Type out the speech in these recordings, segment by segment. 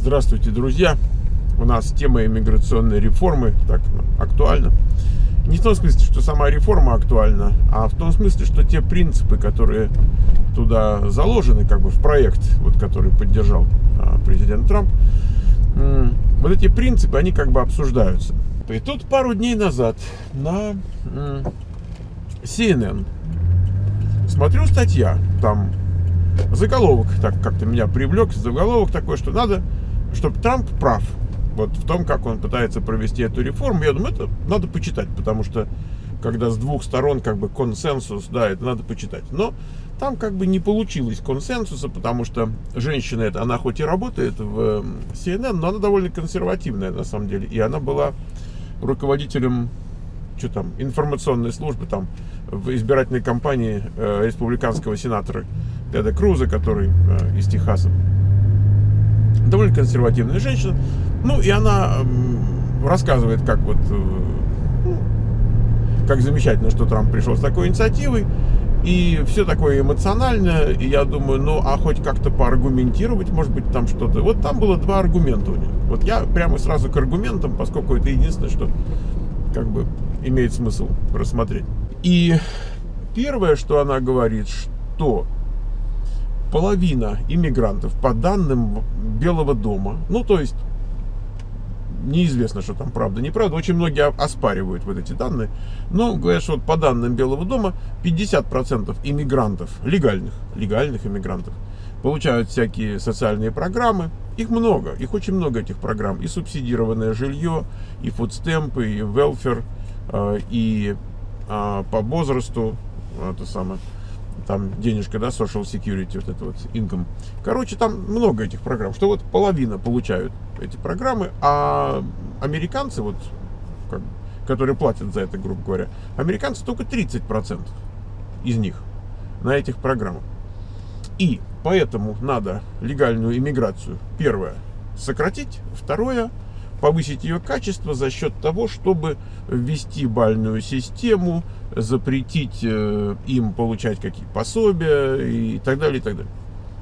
Здравствуйте, друзья! У нас тема иммиграционной реформы так актуальна. Не в том смысле, что сама реформа актуальна, а в том смысле, что те принципы, которые туда заложены, как бы в проект, вот, который поддержал президент Трамп, вот эти принципы, они как бы обсуждаются. И тут пару дней назад на CNN смотрю статья, там заголовок, так как-то меня привлек, заголовок такой, что надо, чтобы Трамп прав вот в том, как он пытается провести эту реформу. Я думаю, это надо почитать, потому что когда с двух сторон как бы консенсус, да, это надо почитать. Но там как бы не получилось консенсуса, потому что женщина эта, она хоть и работает в CNN, но она довольно консервативная на самом деле, и она была руководителем информационной службы там в избирательной кампании республиканского сенатора Теда Круза, который из Техаса. Довольно консервативная женщина. Ну, и она рассказывает, как вот как замечательно, что Трамп пришел с такой инициативой. И все такое эмоциональное. И я думаю, ну, а хоть как-то поаргументировать, может быть, там что-то. Вот там было два аргумента у них. Вот я прямо сразу к аргументам, поскольку это единственное, что как бы имеет смысл рассмотреть. И первое, что она говорит, что половина иммигрантов, по данным Белого дома, ну, то есть, неизвестно, что там правда, неправда, очень многие оспаривают вот эти данные, но говорят, что вот по данным Белого дома 50% иммигрантов, легальных иммигрантов, получают всякие социальные программы. Их много, их очень много, этих программ. И субсидированное жилье, и фудстемпы, и welfare, и по возрасту, это самое, там денежка, да, social security, вот это вот income. Короче, там много этих программ, что вот половина получают эти программы, а американцы, вот, которые платят за это, грубо говоря, американцы только 30% из них на этих программах. И поэтому надо легальную иммиграцию, первое, сократить, второе, повысить ее качество за счет того, чтобы ввести бальную систему, запретить им получать какие-то пособия и так далее, и так далее.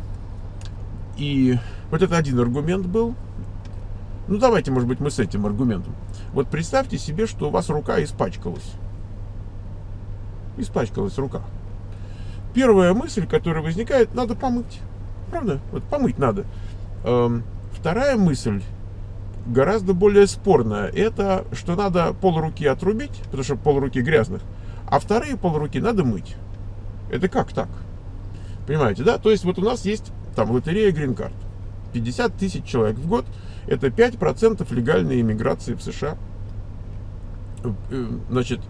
И вот это один аргумент был. Ну, давайте, может быть, мы с этим аргументом. Вот представьте себе, что у вас рука испачкалась. Испачкалась рука. Первая мысль, которая возникает, надо помыть. Правда? Вот помыть надо. Вторая мысль, гораздо более спорная, это, что надо полруки отрубить, потому что полруки грязных, а вторые полруки надо мыть. Это как так? Понимаете, да? То есть вот у нас есть там лотерея Green Card. 50 тысяч человек в год. Это 5% легальной иммиграции в США. Значит,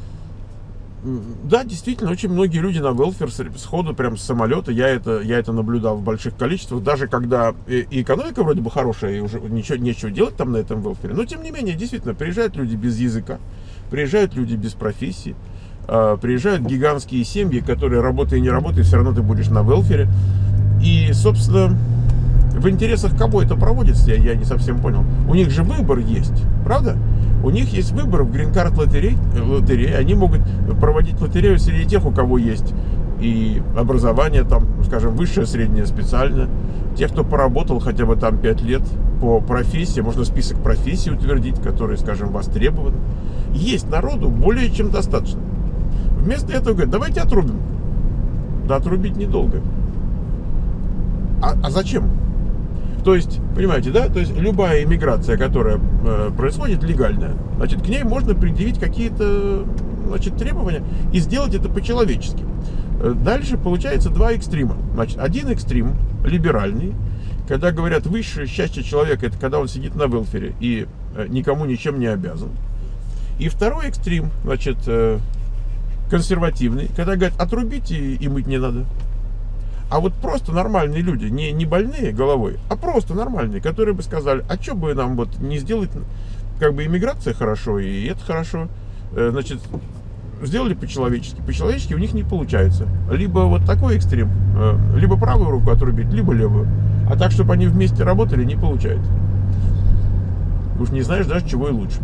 да, действительно, очень многие люди на велфер сходу, прям с самолета. Я это наблюдал в больших количествах. Даже когда и экономика вроде бы хорошая, и уже нечего делать там на этом велфере. Но, тем не менее, действительно, приезжают люди без языка, приезжают люди без профессии, приезжают гигантские семьи, которые, работая и не работая, все равно ты будешь на велфере. И, собственно, в интересах кого это проводится, я не совсем понял. У них же выбор есть, правда? У них есть выбор в Green Card лотерее. Они могут проводить лотерею среди тех, у кого есть и образование, там, скажем, высшее, среднее, специальное. Тех, кто поработал хотя бы там 5 лет по профессии, можно список профессий утвердить, которые, скажем, востребованы. Есть народу более чем достаточно. Вместо этого говорят, давайте отрубим. Да отрубить недолго. А зачем? То есть, понимаете, да? То есть любая иммиграция, которая происходит легальная, значит, к ней можно предъявить какие-то, значит, требования и сделать это по-человечески. Дальше получается два экстрима. Значит, один экстрим либеральный, когда говорят, высшее счастье человека — это когда он сидит на велфере и никому ничем не обязан. И второй экстрим, значит, консервативный, когда говорят, отрубите и мыть не надо. А вот просто нормальные люди, не больные головой, а просто нормальные, которые бы сказали, а что бы нам вот не сделать, как бы иммиграция хорошо, и это хорошо, значит, сделали по-человечески. По-человечески у них не получается. Либо вот такой экстрем, либо правую руку отрубить, либо левую. А так, чтобы они вместе работали, не получается. Уж не знаешь даже, чего и лучше.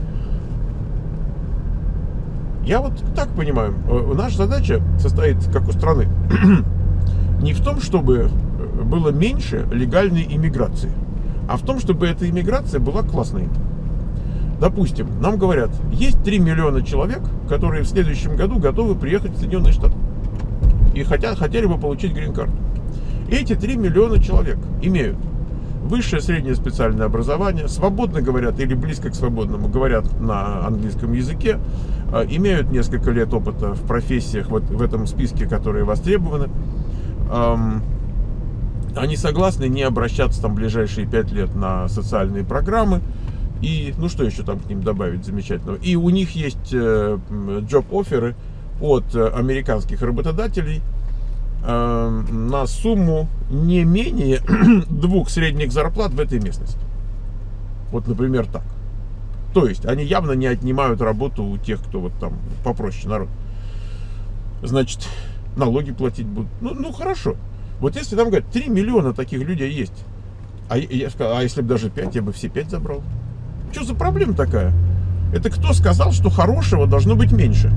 Я вот так понимаю, наша задача состоит, как у страны, не в том, чтобы было меньше легальной иммиграции, а в том, чтобы эта иммиграция была классной. Допустим, нам говорят, есть 3 миллиона человек, которые в следующем году готовы приехать в Соединенные Штаты и хотели бы получить грин-карту. Эти 3 миллиона человек имеют высшее среднее специальное образование, свободно говорят или близко к свободному говорят на английском языке, имеют несколько лет опыта в профессиях вот в этом списке, которые востребованы. Они согласны не обращаться там ближайшие 5 лет на социальные программы. И, ну что еще там к ним добавить замечательного? И у них есть job-офферы от американских работодателей на сумму не менее 2 средних зарплат в этой местности. Вот, например, так. То есть, они явно не отнимают работу у тех, кто вот там попроще народ. Значит, налоги платить будут. Ну хорошо. Вот если там говорят, 3 миллиона таких людей есть, а я сказал, а если бы даже 5, я бы все 5 забрал. Что за проблема такая? Это кто сказал, что хорошего должно быть меньше?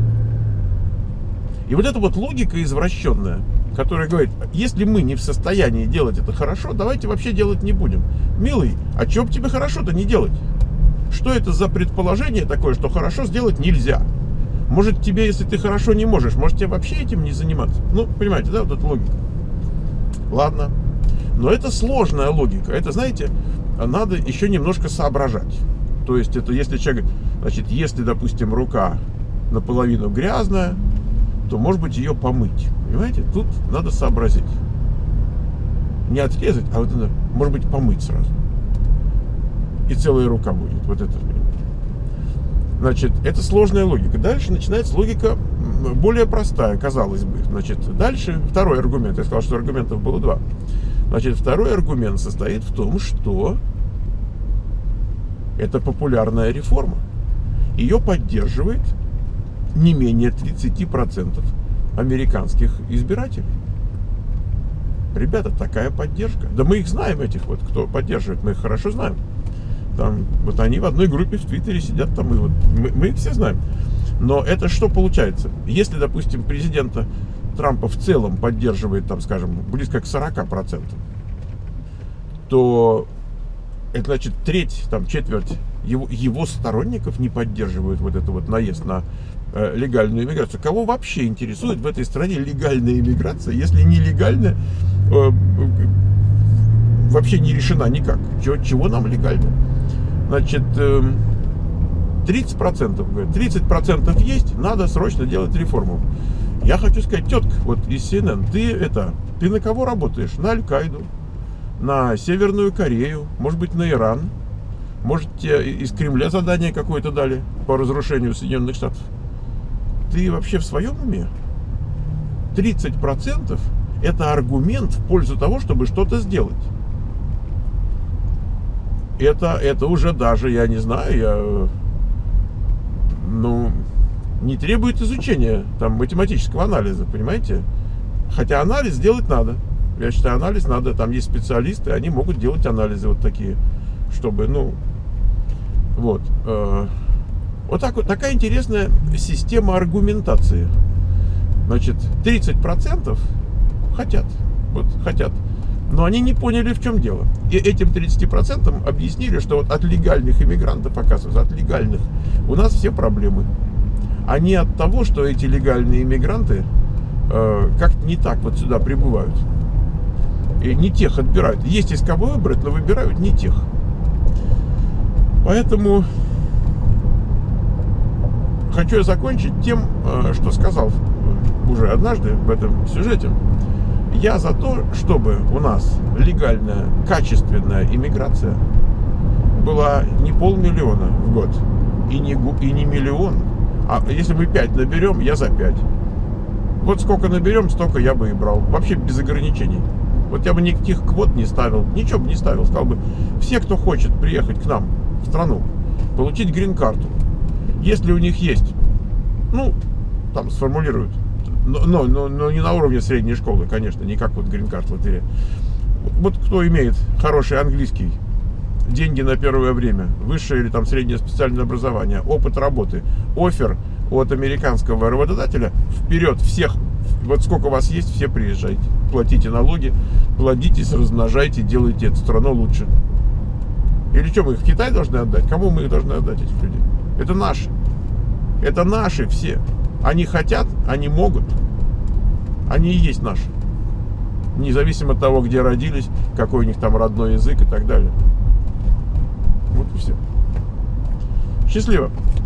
И вот эта вот логика извращенная, которая говорит, если мы не в состоянии делать это хорошо, давайте вообще делать не будем. Милый, а чего бы тебе хорошо-то не делать? Что это за предположение такое, что хорошо сделать нельзя? Может тебе, если ты хорошо не можешь, может тебе вообще этим не заниматься? Ну, понимаете, да, вот эта логика. Ладно. Но это сложная логика. Это, знаете, надо еще немножко соображать. То есть, это если человек говорит, значит, если, допустим, рука наполовину грязная, то, может быть, ее помыть. Понимаете? Тут надо сообразить. Не отрезать, а вот это, может быть, помыть сразу. И целая рука будет. Вот это. Значит, это сложная логика. Дальше начинается логика более простая, казалось бы. Значит, дальше второй аргумент. Я сказал, что аргументов было 2. Значит, второй аргумент состоит в том, что это популярная реформа. Ее поддерживает не менее 30% американских избирателей. Ребята, такая поддержка. Да мы их знаем, этих вот, кто поддерживает, мы их хорошо знаем. Там, вот они в одной группе в Твиттере сидят, там, и вот мы их все знаем. Но это что получается? Если, допустим, президента Трампа в целом поддерживает, там, скажем, близко к 40%, то это значит треть, там, четверть его сторонников не поддерживают вот это вот наезд на легальную иммиграцию. Кого вообще интересует в этой стране легальная иммиграция, если нелегальная вообще не решена никак? Чего нам легально? Значит, 30% говорят, 30% есть, надо срочно делать реформу. Я хочу сказать, тетка, вот из CNN, ты на кого работаешь? На Аль-Каиду, на Северную Корею, может быть, на Иран. Может, тебе из Кремля задание какое-то дали по разрушению Соединенных Штатов? Ты вообще в своем уме? 30% это аргумент в пользу того, чтобы что-то сделать. Это уже даже, я не знаю, не требует изучения там математического анализа, понимаете? Хотя анализ делать надо. Я считаю, анализ надо. Там есть специалисты, они могут делать анализы вот такие, чтобы, вот. Вот так вот, такая интересная система аргументации. Значит, 30% хотят, но они не поняли, в чем дело. И этим 30% объяснили, что вот от легальных иммигрантов, оказывается, от легальных, у нас все проблемы. А не от того, что эти легальные иммигранты как-то не так вот сюда прибывают. И не тех отбирают. Есть из кого выбрать, но выбирают не тех. Поэтому хочу я закончить тем, что сказал уже однажды в этом сюжете. Я за то, чтобы у нас легальная, качественная иммиграция была не 500 000 в год и не 1 миллион. А если мы 5 наберем, я за 5. Вот сколько наберем, столько я бы и брал. Вообще без ограничений. Вот я бы никаких квот не ставил, ничего бы не ставил. Сказал бы, все, кто хочет приехать к нам в страну, получить грин-карту, если у них есть, там сформулируют, но не на уровне средней школы, конечно, не как вот грин-карт лотерея. Вот кто имеет хороший английский, деньги на первое время, высшее или там среднее специальное образование, опыт работы, оффер от американского работодателя, вперед всех, вот сколько у вас есть, все приезжайте, платите налоги, плодитесь, размножайте, делайте эту страну лучше. Или что, мы их в Китай должны отдать? Кому мы их должны отдать, этих людей? Это наши. Это наши все. Они хотят, они могут. Они и есть наши. Независимо от того, где родились, какой у них там родной язык и так далее. Вот и все. Счастливо.